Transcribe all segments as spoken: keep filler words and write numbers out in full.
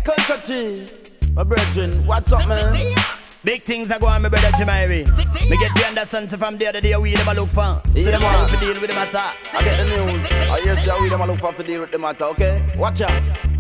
culture tea. My brethren, what's up, man? Big things are going on, my brother Irie. Me get the understand so from the other day we them a look for. So Yeah, them man. want to deal with the matter. I get the news. I hear say we them a look for to deal with the matter, okay? Watch out.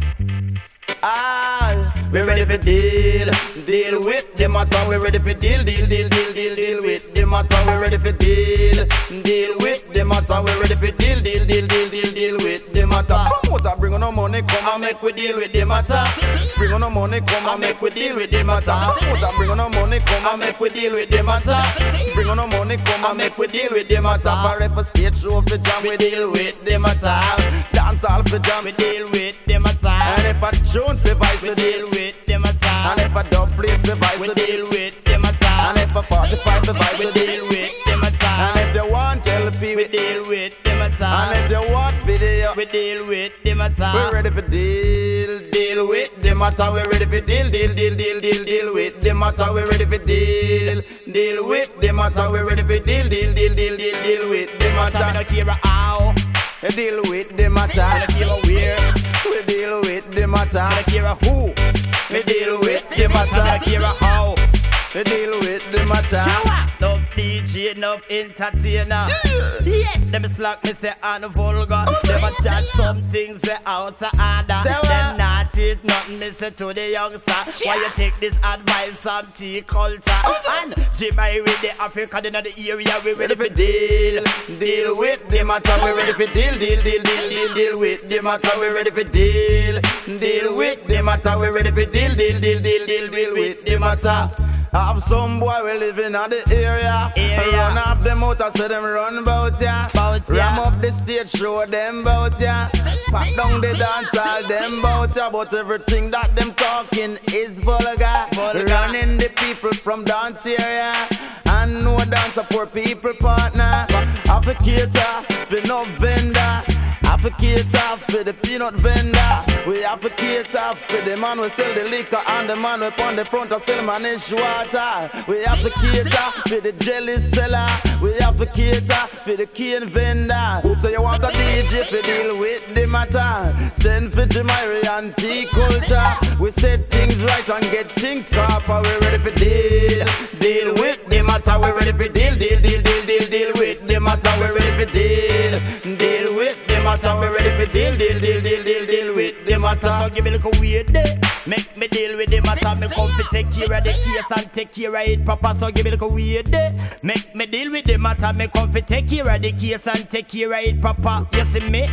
Ah, we ready for deal, deal with the matter. We ready for deal, deal, deal, deal, deal, deal with the matter. We ready for deal, deal with the matter. We ready for deal, deal, deal, deal, deal, deal with the matter. Promoter bring on no money, come and make we deal with the matter. Bring on no money, come and make we deal with the matter. Promoter bring on no money, come and make we deal with the matter. Bring on no money, come and make we deal with the matter. For if a stage show for jam, we deal with the matter. Dance all for jam, we deal with the matter. And if a tune for vice, we deal with the matter. And if a dub plate for vice, we deal with the matter. And if a forty-five for vice, we deal with the matter. And if you want L P, we deal with the matter. And if you want video, we deal with the matter. We're ready for deal, deal with the matter. We're ready for deal, deal, deal, deal, deal, deal with the matter. We're ready for deal, deal with the matter. We're ready for deal, deal, deal, deal, deal, deal with the matter. I don't care how. We deal with the matter. I don't care where. We deal with the matter. I don't care who. We deal with the matter. I don't care how. We deal with the matter. Enough D J, enough entertainer. Yes, them slack me say I'm vulgar. Them a chat some things we out of order. Them not teach nothing me say to the youngster. Why you take this advice from tea culture? And Jim Irie with the African in the area. We ready for deal, deal with the matter. We ready for deal, deal, deal, deal, deal, deal with the matter. We ready for deal, deal with the matter. We ready for deal, deal, deal, deal, deal, deal with the matter. Have some boy we living in the area. area. Run up them out and say them run bout ya. Bout ya. Ram up the stage, show them bout ya. Pack down the dance hall, them bout ya. But everything that them talking is vulgar. vulgar. Running the people from dance area. And no dance a poor people partner. Have a cater for no vendor. Have a cater for the peanut vendor. We have a cater for the man who sell the liquor and the man who on the front of sell manish water. We have a cater for the jelly seller. We have a cater for the cane vendor. So you want a D J to deal with the matter? Send for Jim Irie and tea culture. We set things right and get things copper. We ready for deal, deal with the matter. We ready for deal, deal, deal, deal, deal, deal with the matter. We ready for deal, deal with the matter. We ready for deal, deal, deal, deal, deal, deal with the matter. So give me a little weird day. Make me deal with the matter. Me come to take care of the case and take care of it proper. So give me a little weird day. Make me deal with the matter. Me come to take care of the case and take care of it proper. You see me?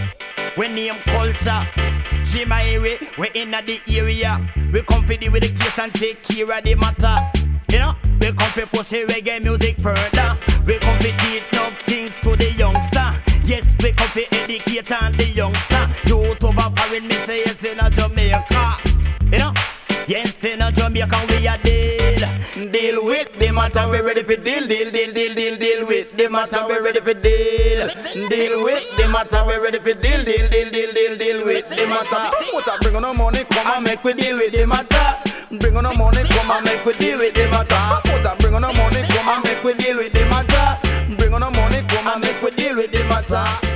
We name culture. Jim Irie, we in the area. We come to deal with the case and take care of the matter. You know, we come to push the reggae music further. We come to teach enough things to the youngster. Yes, we come to educate and the youngster. Youth over foreign, me say yes in a Jamaica. You know, yes in a Jamaica we a deal. Deal with the matter, we ready for deal, deal, deal, deal, deal, deal with the matter, we ready for deal. Deal with the matter, we ready for deal, deal, deal, deal, deal, deal with the matter. What bring on no money, come and make we deal with the matter. Bring on no money, come and make we deal with the matter. What bring on no money, come and make we deal with the matter. Bring on no money, come and make we deal with the matter.